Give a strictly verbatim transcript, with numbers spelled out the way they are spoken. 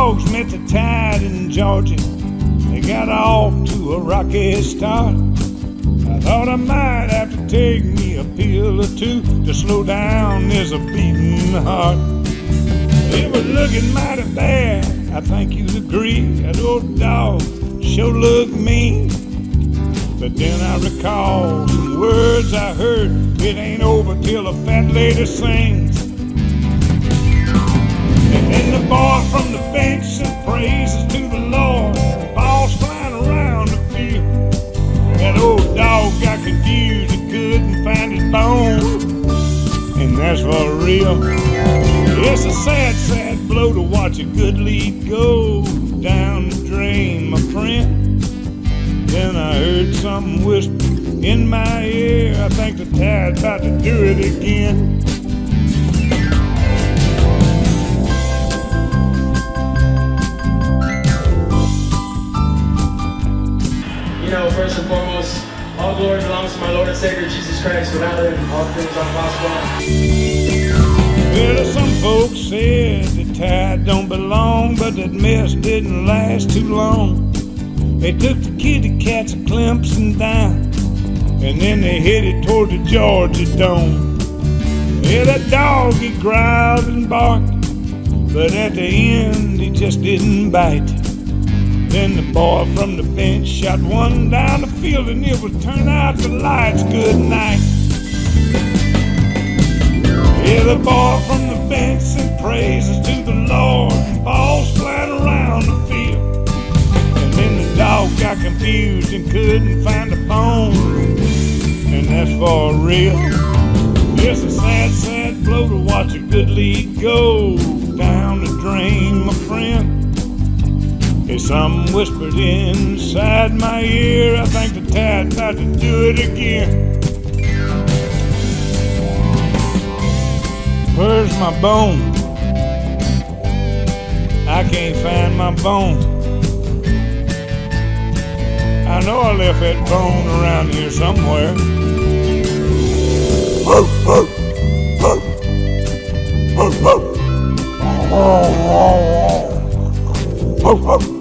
dogs met the tide in Georgia. They got off to a rocky start. I thought I might have to take me a pill or two to slow down this beating heart. It was looking mighty bad, I think you'd agree. That old dog sure looked mean. But then I recall some words I heard. It ain't over till a fat lady sings. And then the boy from the bench sent praises to the Lord. Balls flying around the field. That old dog got confused and couldn't find his bone. And that's for real. It's a sad, sad blow to watch a good lead go down the drain, my friend. Then I heard something whisper in my ear. I think the tide's about to do it again. You know, first and foremost, all glory belongs to my Lord and Savior, Jesus Christ. Without him, all things are possible. Well, some folks said the tide don't belong, but that mess didn't last too long. They took the kitty cats of Clemson down, and then they headed toward the Georgia Dome. Yeah, that dog, he growled and barked, but at the end, he just didn't bite. Then the boy from the bench shot one down the field, and it would turn out the lights good night. Yeah, the boy from the bench sent praises to the Lord, and balls flying around the field. And then the dog got confused and couldn't find a bone. And that's for real. It's a sad, sad blow to watch a good lead go down the drain, my friend. There's something whispered inside my ear. I think the tide's about to do it again. Where's my bone? I can't find my bone. I know I left that bone around here somewhere. Oh,